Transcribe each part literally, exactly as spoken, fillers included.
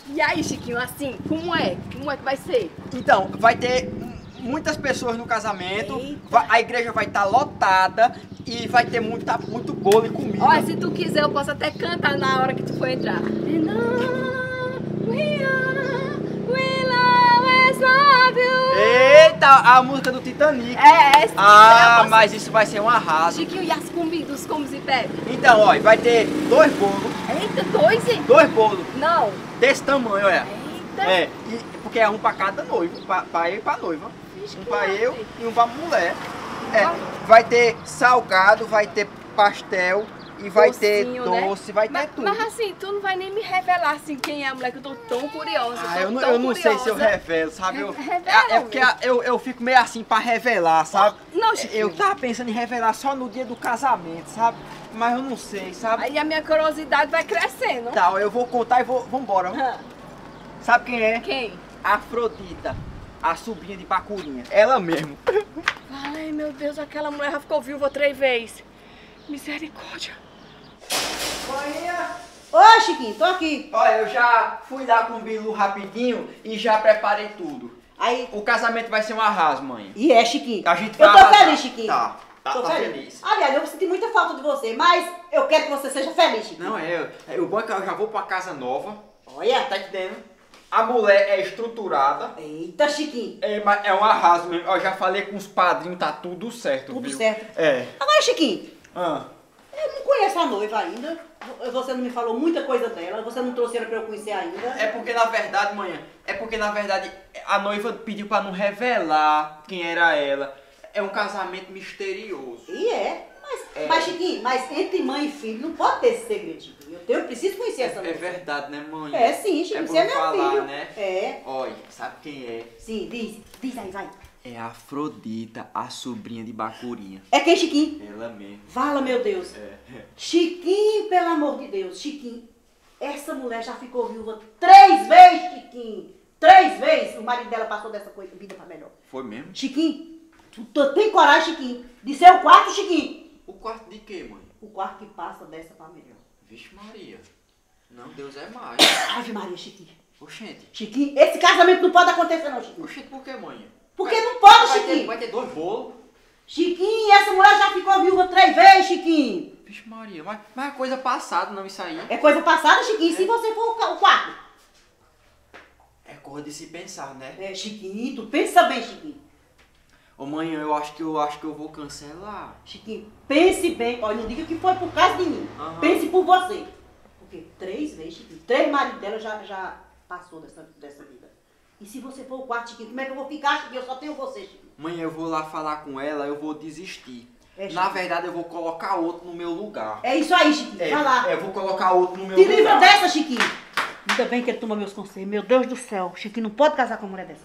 E aí, Chiquinho, assim, como é? Como é que vai ser? Então, vai ter muitas pessoas no casamento, vai, a igreja vai estar lotada e vai ter muita, muito bolo e comida. Olha, se tu quiser, eu posso até cantar na hora que tu for entrar. Eita, a música do Titanic. É, essa. Ah, posso... mas isso vai ser um arraso. Chiquinho, e as comidas, os comes e bebes? Então, ó, vai ter dois bolos. Eita, dois, hein? Dois bolos. Não. Desse tamanho, olha. Eita. É, e, porque é um pra cada noivo, pra, pra eu e pra noiva. Vixe, um pra que eu mate. e um pra mulher. É, vai ter salgado, vai ter pastel e vai Docinho, ter doce, né? vai ter mas, tudo. Mas assim, tu não vai nem me revelar assim quem é a mulher, que eu tô tão curiosa. Ah, tô eu não, tão eu não sei curiosa. se eu revelo, sabe? Eu, Revela, é, é porque a- eu, eu fico meio assim pra revelar, sabe? Não, Chiquinho. Eu tava pensando em revelar só no dia do casamento, sabe? Mas eu não sei, sabe? Aí a minha curiosidade vai crescendo. Tal, eu vou contar e vou, vambora. Hã. Sabe quem é? Quem? Afrodita, a sobrinha de Bacurinha. Ela mesmo. Ai, meu Deus, aquela mulher já ficou viúva três vezes. Misericórdia. Ô, Chiquinho, tô aqui. Olha, eu já fui lá com o Bilu rapidinho e já preparei tudo. Aí, O casamento vai ser um arraso, mãe. e é, Chiquinho. A gente eu vai tô arrasar. feliz, Chiquinho. Tá, tá, Tô tá feliz. feliz. Aliás, eu senti muita falta de você, mas eu quero que você seja feliz, Chiquinho. Não, é, é, o bom é que eu já vou pra casa nova, Olha. tá entendendo? A mulher é estruturada, Eita, Chiquinho. é, mas é um arraso mesmo. Eu já falei com os padrinhos, tá tudo certo, Tudo viu? certo. É. Agora, Chiquinho, Ah. eu não conheço a noiva ainda. Você não me falou muita coisa dela. Você não trouxe ela pra eu conhecer ainda. É porque na verdade, manhã, é porque na verdade a noiva pediu pra não revelar quem era ela. É um casamento misterioso. E é. Mas, É. mas, Chiquinho, mas entre mãe e filho não pode ter esse segredo, Chiquinho. Eu, tenho, eu preciso conhecer essa É noiva. verdade, né, mãe? É sim, Chiquinho. É Você é bom meu falar, filho. né? É. Olha, sabe quem é? Sim, diz. Diz aí, vai. É a Afrodita, a sobrinha de Bacurinha. É quem, Chiquinho? Ela mesmo. Fala, meu Deus. É. Chiquinho, pelo amor de Deus. Chiquinho, essa mulher já ficou viúva três vezes, Chiquinho. Três vezes o marido dela passou dessa coisa, vida pra melhor. Foi mesmo? Chiquinho, tu, tu tem coragem, Chiquinho, de ser o quarto, Chiquinho? O quarto de quê, mãe? O quarto que passa dessa pra melhor. Vixe Maria. Não, Deus é mais. Ave Maria, Chiquinho. Oxente. Chiquinho, esse casamento não pode acontecer não, Chiquinho. Oxente, por que, mãe? Porque Vai- não pode, vai Chiquinho. Ter, vai ter dois bolos. Chiquinho, essa mulher já ficou viúva três vezes, Chiquinho. Vixe Maria, mas, mas é coisa passada, não isso aí. É coisa passada, Chiquinho, se você for o, ca- o quarto. É coisa de se pensar, né? É, Chiquinho, tu pensa bem, Chiquinho. Ô mãe, eu acho que eu acho que eu vou cancelar. Chiquinho, pense bem. Olha, não diga que foi por causa de mim. Aham. Pense por você. Porque três vezes, Chiquinho, três maridos dela já, já passou dessa, dessa vida. E se você for o quarto, Chiquinho, como é que eu vou ficar, Chiquinho? Eu só tenho você, Chiquinho. Mãe, eu vou lá falar com ela, eu vou desistir. É, Na Chiquinho. verdade, eu vou colocar outro no meu lugar. É isso aí, Chiquinho. É, Vai lá. eu vou colocar outro no meu Te lugar. livra dessa, Chiquinho. Ainda bem que ele toma meus conselhos. Meu Deus do céu. Chiquinho não pode casar com uma mulher dessa.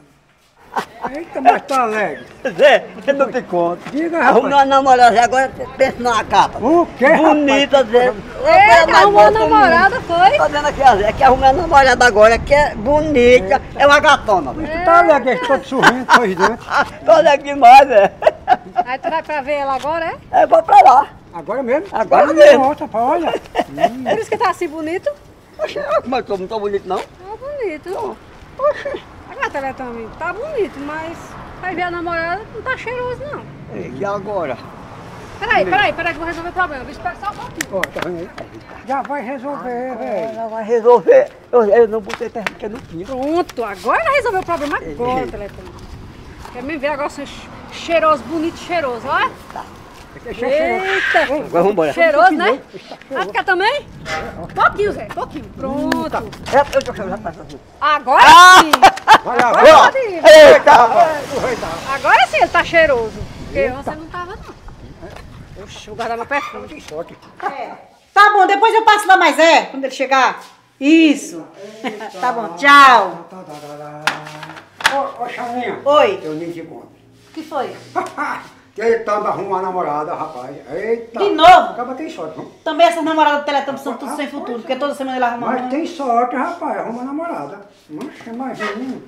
Eita, mas tá alegre. Zé, eu não te conto. Diga, Arrumou rapaz. uma namorada, agora pensa numa capa. O quê, Bonita, Zé. Eita, arrumou uma namorada, foi? Tô vendo aqui, ó, Zé, que arrumou uma namorada agora, que é bonita, é uma gatona. Zé. Tu tá alegre, todo sorrindo, sorridente. Tô alegre demais, Zé. Aí tu vai pra ver ela agora, é? É, vou pra lá. Agora mesmo? Agora Olha, mesmo. Volta, pá, olha. Por isso que tá assim bonito? Oxe, olha como é que eu não tô bonito, não? Tá bonito. Oxe. Agora, Teletame, tá bonito, mas vai ver a namorada, não tá cheiroso, não. E agora? Peraí, peraí, peraí que eu vou resolver o problema. Espera só um pouquinho. Ó, tá vendo aí? Já vai resolver, velho. Ela vai resolver. Eu, eu não botei técnica no quinto. Pronto, agora vai resolver o problema agora, Teletame. Quer me ver agora assim, cheiroso, bonito, cheiroso, ó. Deixa eu cheirar. Eita! Agora vamos embora. Cheiroso, né? Vai ficar também? Pouquinho, Zé, pouquinho. Pronto. É, eu tô chegando, já passa assim. Agora sim. Vai lá, Agora vai lá. pode ir. Eita, rapaz. Agora sim ele tá cheiroso. Porque você não tava, não. Oxe, vou guardar meu perfume. Sorte. É. Tá bom, depois eu passo lá mais, é? Quando ele chegar. Isso. Tá bom, tchau. Tá, tá, tá, tá. Ô, ô, Chaninha. Oi. Eu nem te conto. O que foi? Que ele tá arrumando uma namorada, rapaz. Eita. De novo? Acaba tem sorte, não? Também essas namoradas do Teletão são tudo sem futuro, porque toda semana ele arruma Mas uma. tem sorte, rapaz. Arruma namorada. Nossa, imagina.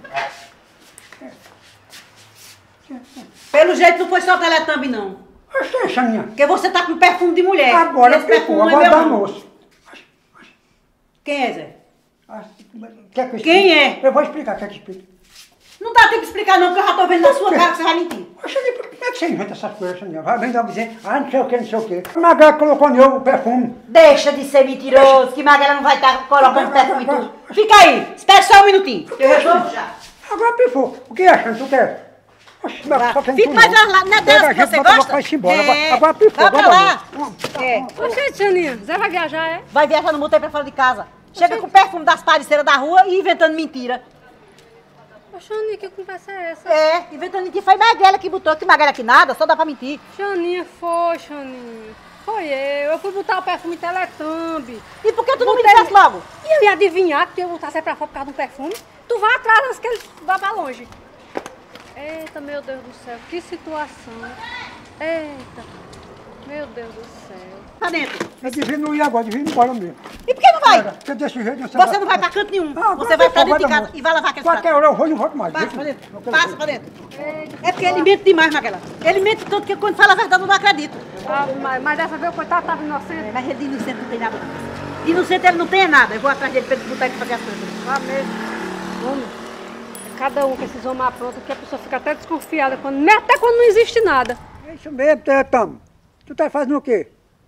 Pelo jeito não foi só o Teletumbi, não. Oxe, Chaninha. Porque você tá com perfume de mulher. Agora E esse perfume ficou, não é agora meu, dá não. moço. Quem é, Zé? Quer que eu explique? Quem é? Eu vou explicar, quer que explique? Não dá tempo de explicar não, porque eu já tô vendo na sua cara que você vai mentir. Oxe, como é que você inventa essas coisas, Soninha? Vai vem dar dizer, ah, não sei o que, não sei o que. Magrela colocou no o perfume. Deixa de ser mentiroso, que Magrela não vai estar colocando perfume e tudo. Fica aí, espera só um minutinho. Eu resolvo já. Agora pifou. O que acha? Tu quer? Oxe, Tá. só tem Fica tu mais não. lá, não é dessa que Pega a você gente, bota- gosta? vai-se embora. Agora- É. Agora pifou. Vai pra agora lá. não. É. Oxente, Janinha, Zé vai viajar, é? Vai viajar no motor pra fora de casa. Chega com o perfume das parceiras da rua e inventando mentira. Ô, Janinha, que conversa é essa? É, inventando mentira. Foi Magrela que botou, que Magrela que nada, só dá pra mentir. Janinha, foi, Janinha. Foi eu. Eu fui botar o perfume Teletumbie. E por que tu não me Botei- dissesse logo? E eu ia adivinhar que eu ia botar sair pra fora por causa do perfume? Tu vai atrás antes que ele vá pra longe. Eita, meu Deus do céu, que situação. Eita, meu Deus do céu. Tá dentro. Eu devia não ir agora, devia ir embora mesmo. E por que não vai? Porque desse jeito você, Você não vai pra canto nenhum. Ah, Você vai pra pifou, dentro de dar casa uma- e vai lavar aquele Qualquer prato. hora eu vou e não volto mais. Passa Deixa- pra dentro. não quero Passa ver. pra dentro. É porque ele mente demais, Magrela. Ele mente tanto que quando fala a verdade eu não acredito. Ah, mas, mas dessa vez o coitado tava inocente. É, mas ele de inocente não tem nada. De inocente ele não tem nada. Eu vou atrás dele pra ele botar ele pra fazer as coisas. Lá mesmo. Homem, é cada um com esses homens aprontos que a pessoa fica até desconfiada, quando, até quando não existe nada. É isso mesmo, Teletamo. Tu tá fazendo o quê?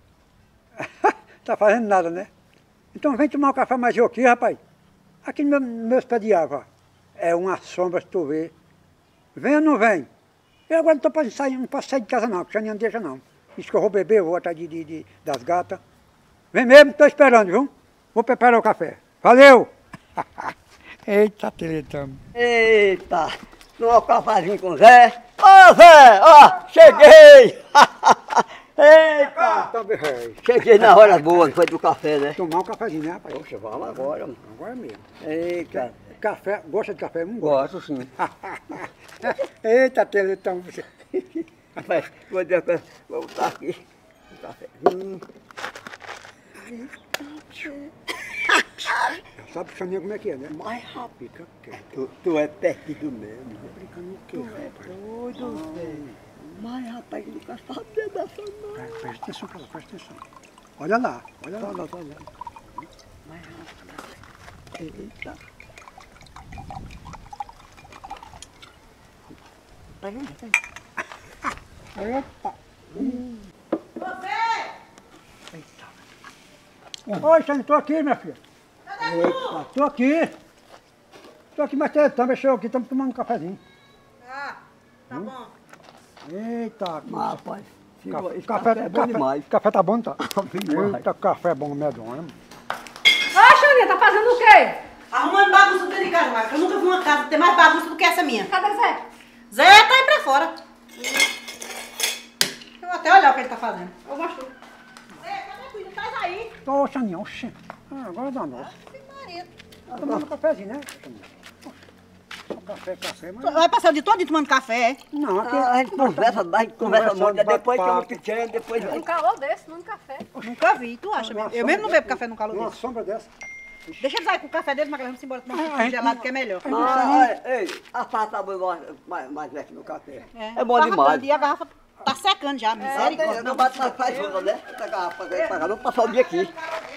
Tá fazendo nada, né? Então vem tomar um café mais eu aqui, rapaz. Aqui no meu, no meus pés de água, ó. É uma sombra se tu vê. Vem ou não vem? Eu agora não tô pra sair, não posso sair de casa não, porque já não deixa não. Diz que eu vou beber, eu vou atrás de, de, de, das gatas. Vem mesmo, tô esperando, viu? Vou preparar o café. Valeu! Eita, Teletamo. Eita, tomar um cafezinho com o Zé. Ô Zé, ó, cheguei! Eita, Então, rei. cheguei na hora boa, foi do café, né? Tomar um cafezinho, né, rapaz? Poxa, vamos agora, mano. Agora mesmo. Eita, Café, gosta de café? Não gosta. gosto sim. Eita, Teletamo, você. Rapaz, vou, dizer, uma coisa, vou botar aqui o cafezinho. Sabe, Soninha, como é que é, né? Mais rápido. Fica quieto. Tu, tu é perdido mesmo. Brincando o quê, rapaz? Doido, velho. Mas rapaz, não quer saber dessa não. Pre- Presta atenção pra lá, presta atenção. Olha lá, olha lá. Olha, olha. Mais rápido. Eita. Pega aí, pega aí. Eita. Você! Eita. Oi, Soninha, tô aqui, minha filha. Cadê tu? Tô aqui. Tô aqui, mas Teletamo, deixa eu aqui, estamos tomando um cafezinho. Ah, tá bom. Eita, Mas, rapaz, esse café, esse café, café é bom café, demais. café tá bom, tá? demais. Eita, café bom, medonha. Ô, Janinha, tá fazendo o quê? Arrumando bagunça dentro de casa, Magrela. Eu nunca vi uma casa ter mais bagunça do que essa minha. Cadê Zé? Zé tá aí pra fora. Eu vou até olhar o que ele tá fazendo. Eu mostro. Zé, cadê cuida? Faz aí. Ô, Soninha, oxê. Ah, agora dá nossa. Maria. Tomando um cafezinho, né, Soninha? Só café, café, mas... Vai passar o dia todo tomando café. Não, aqui... Ah, a gente conversa, a gente conversa Conversa, muito, depois que eu vou bate-papo. pequeno, depois vai. Um calor desse, tomando café. Nunca vi, tu acha mesmo? Eu mesmo não bebo café no calor Uma desse. sombra dessa. Deixa ele sair com o café dele, Magrela, vamos embora tomar um Ah, a gente gelado não- que é melhor. Ah, olha, ei, a farta tá mais, mais, mais leve no café. É, bom Tava demais. dando E a garrafa tá secando já, Eu misericórdia. não bato mais faz onda, né? Essa garrafa pra pagar, vamos passar o dia aqui.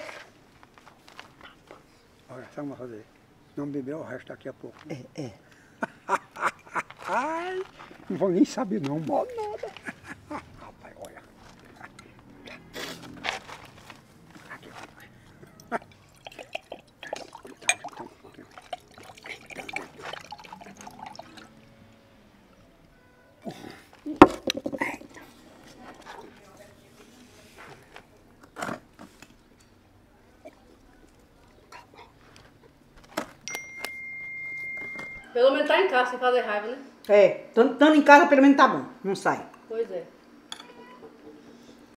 Olha, sabe o que eu vou fazer? Não beber o resto daqui a pouco. É, é. Ai, não vou nem saber não, mano. Nada. Rapaz, olha. Aqui, rapaz. Pelo menos tá em casa sem fazer raiva, né? É, estando em casa pelo menos tá bom, não sai. Pois é.